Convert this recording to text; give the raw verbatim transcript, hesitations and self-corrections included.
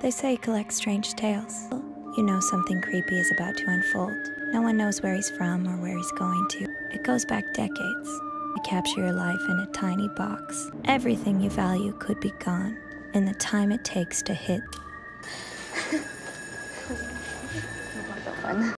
They say collect strange tales. You know something creepy is about to unfold. No one knows where he's from or where he's going to. It goes back decades. To capture your life in a tiny box. Everything you value could be gone in the time it takes to hit.